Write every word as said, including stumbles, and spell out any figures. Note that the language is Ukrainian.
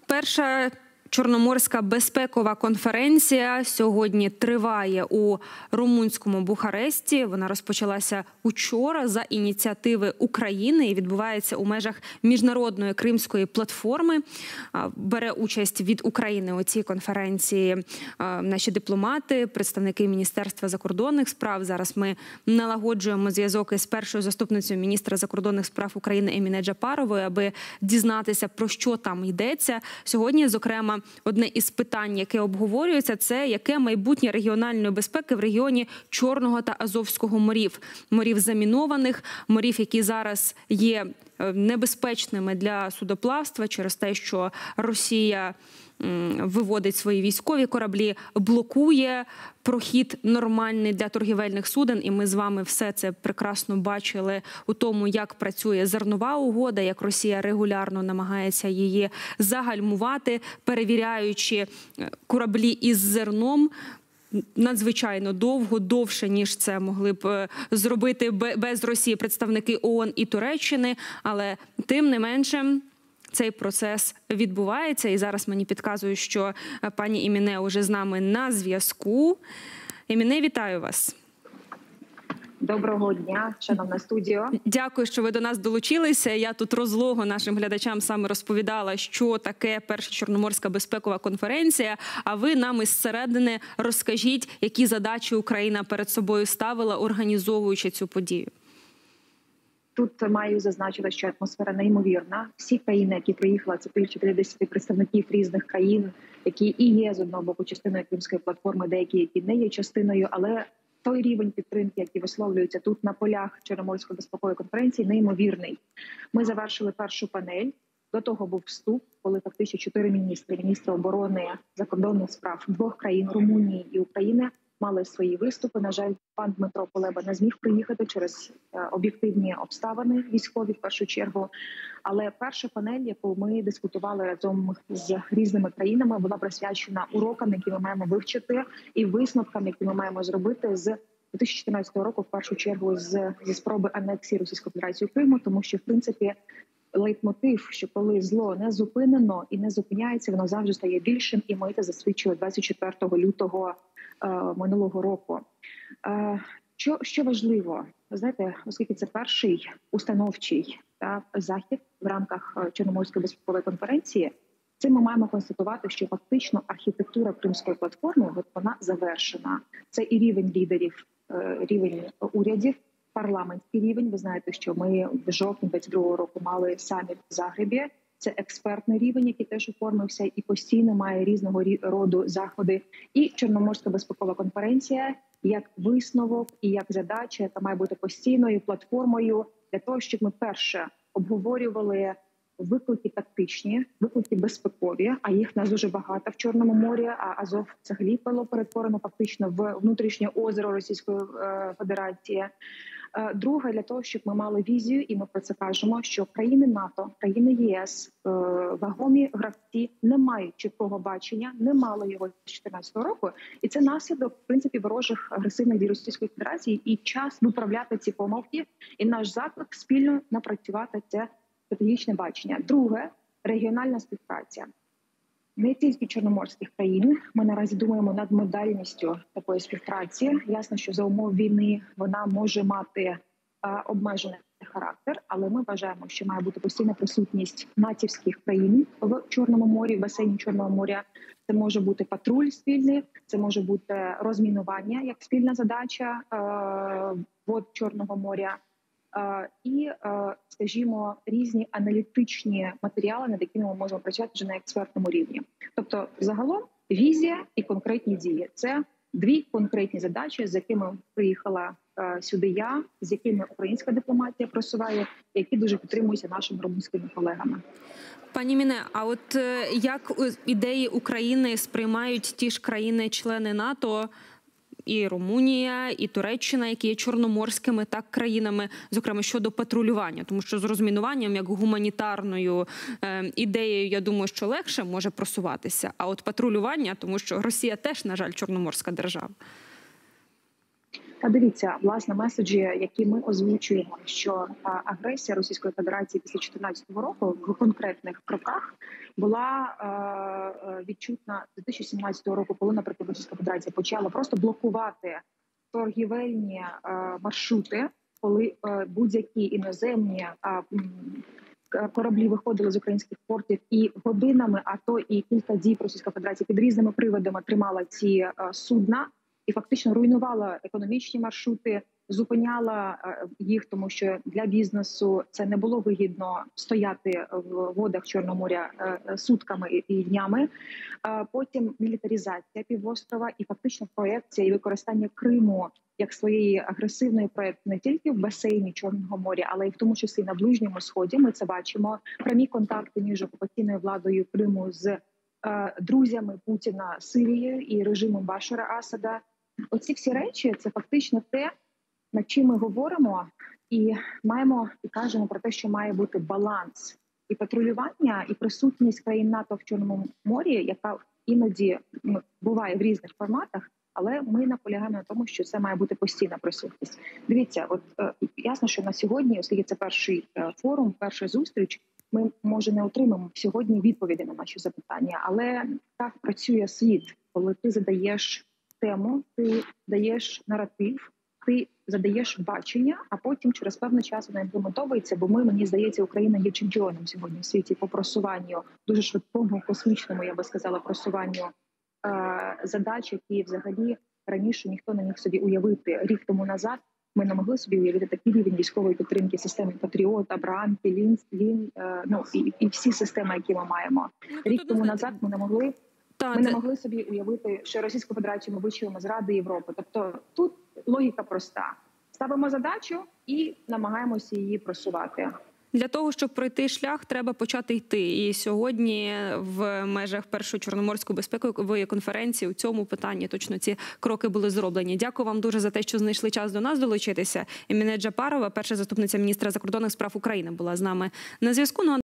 Перша Чорноморська безпекова конференція сьогодні триває у румунському Бухаресті. Вона розпочалася учора за ініціативи України і відбувається у межах міжнародної кримської платформи. Бере участь від України у цій конференції наші дипломати, представники Міністерства закордонних справ. Зараз ми налагоджуємо зв'язок із першою заступницею міністра закордонних справ України Еміне Джапаровою, аби дізнатися, про що там йдеться. Сьогодні, зокрема, одне із питань, яке обговорюється, це яке майбутнє регіональної безпеки в регіоні Чорного та Азовського морів. Морів замінованих, морів, які зараз є небезпечними для судоплавства через те, що Росія виводить свої військові кораблі, блокує прохід нормальний для торгівельних суден. І ми з вами все це прекрасно бачили у тому, як працює зернова угода, як Росія регулярно намагається її загальмувати, перевіряючи кораблі із зерном надзвичайно довго, довше, ніж це могли б зробити без Росії представники ООН і Туреччини. Але тим не менше цей процес відбувається. І зараз мені підказують, що пані Еміне уже з нами на зв'язку. Еміне, вітаю вас. Доброго дня, шановна студіо. Дякую, що ви до нас долучилися. Я тут розлого нашим глядачам саме розповідала, що таке перша Чорноморська безпекова конференція, а ви нам із середини розкажіть, які задачі Україна перед собою ставила, організовуючи цю подію. Тут маю зазначити, що атмосфера неймовірна. Всі країни, які приїхали, це більше п'ятдесят представників різних країн, які і є з одного боку частиною Кримської платформи, деякі, які не є частиною, але той рівень підтримки, який висловлюється тут на полях Чорноморської безпекової конференції, неймовірний. Ми завершили першу панель. До того був вступ, коли фактично чотири міністри, міністри оборони, закордонних справ двох країн, Румунії і України, мали свої виступи. На жаль, пан Дмитро Кулеба не зміг приїхати через об'єктивні обставини військові в першу чергу. Але перша панель, яку ми дискутували разом з різними країнами, була присвячена урокам, які ми маємо вивчити, і висновкам, які ми маємо зробити з дві тисячі чотирнадцятого року, в першу чергу з, зі спроби анексії Російської Федерації Криму, тому що, в принципі, лейтмотив, що коли зло не зупинено і не зупиняється, воно завжди стає більшим, і ми це засвідчили двадцять четвертого лютого е, минулого року. Е, що, що важливо, знаєте, оскільки це перший установчий та, захід в рамках Чорноморської безпекової конференції, цим ми маємо констатувати, що фактично архітектура Кримської платформи, от вона завершена. Це і рівень лідерів, е, рівень урядів, парламентський рівень. Ви знаєте, що ми в жовтні двадцять другого року мали саміт в Загребі. Це експертний рівень, який теж оформився і постійно має різного роду заходи. І Чорноморська безпекова конференція як висновок і як задача, яка має бути постійною платформою для того, щоб ми перше обговорювали виклики тактичні, виклики безпекові, а їх в нас дуже багато в Чорному морі, а Азов взагалі було перетворено фактично в внутрішнє озеро Російської Федерації. Друге, для того, щоб ми мали візію, і ми про це кажемо, що країни НАТО, країни ЄС, вагомі гравці не мають чіткого бачення, не мали його з дві тисячі чотирнадцятого року. І це наслідок, в принципі, ворожих агресивних дій Російської Федерації, і час виправляти ці помилки. І наш заклик спільно напрацювати це стратегічне бачення. Друге – регіональна співпраця. Не тільки чорноморських країн. Ми наразі думаємо над модальністю такої співпраці. Ясно, що за умов війни вона може мати а, обмежений характер, але ми вважаємо, що має бути постійна присутність натівських країн в Чорному морі, в басейні Чорного моря. Це може бути патруль спільний, це може бути розмінування як спільна задача а, вод Чорного моря. І, скажімо, різні аналітичні матеріали, над якими ми можемо працювати вже на експертному рівні. Тобто, загалом, візія і конкретні дії – це дві конкретні задачі, з якими приїхала сюди я, з якими українська дипломатія просуває, які дуже підтримуються нашими румунськими колегами. Пані Еміне, а от як ідеї України сприймають ті ж країни-члени НАТО, і Румунія, і Туреччина, які є чорноморськими так країнами, зокрема щодо патрулювання, тому що з розмінуванням як гуманітарною е, ідеєю, я думаю, що легше може просуватися, а от патрулювання, тому що Росія теж, на жаль, чорноморська держава. Та дивіться, власне, меседжі, які ми озвучуємо, що агресія Російської Федерації після дві тисячі чотирнадцятого року в конкретних кроках була е, відчутна з дві тисячі сімнадцятого року, коли, наприклад, Російська Федерація почала просто блокувати торгівельні е, маршрути, коли е, будь-які іноземні е, кораблі виходили з українських портів і годинами, а то і кілька діб Російська Федерація під різними приводами тримала ці е, судна і фактично руйнувала економічні маршрути, зупиняла їх, тому що для бізнесу це не було вигідно стояти в водах Чорного моря сутками і днями. Потім мілітаризація півострова і фактично проекція і використання Криму як своєї агресивної проекти не тільки в басейні Чорного моря, але й в тому числі на Ближньому Сході. Ми це бачимо. Прямі контакти між окупаційною владою Криму з друзями Путіна, Сирією і режимом Башара Асада. Оці всі речі – це фактично те, над чим ми говоримо і маємо і кажемо про те, що має бути баланс і патрулювання, і присутність країн НАТО в Чорному морі, яка іноді ну, буває в різних форматах, але ми наполягаємо на тому, що це має бути постійна присутність. Дивіться, от е, ясно, що на сьогодні, оскільки це перший е, форум, перша зустріч, ми, може, не отримаємо сьогодні відповіді на наші запитання, але так працює світ, коли ти задаєш тему, ти даєш наратив, ти задаєш бачення, а потім через певний час вона імплементовується, бо ми, мені здається, Україна є чемпіоном сьогодні в світі по просуванню, дуже швидкому, космічному, я би сказала, просуванню е- задач, які взагалі раніше ніхто не міг собі уявити. Рік тому назад ми не могли собі уявити такий рівень військової підтримки системи Патріот, Абрам, Лін, Лін е- ну, і, і всі системи, які ми маємо. Рік тому назад ми не могли Та, Ми не та... могли собі уявити, що Російську Федерацію ми вичуємо з Ради Європи. Тобто тут логіка проста. Ставимо задачу і намагаємося її просувати. Для того, щоб пройти шлях, треба почати йти. І сьогодні в межах першої Чорноморської безпекової конференції у цьому питанні точно ці кроки були зроблені. Дякую вам дуже за те, що знайшли час до нас долучитися. Еміне Джапарова, перша заступниця міністра закордонних справ України, була з нами на зв'язку.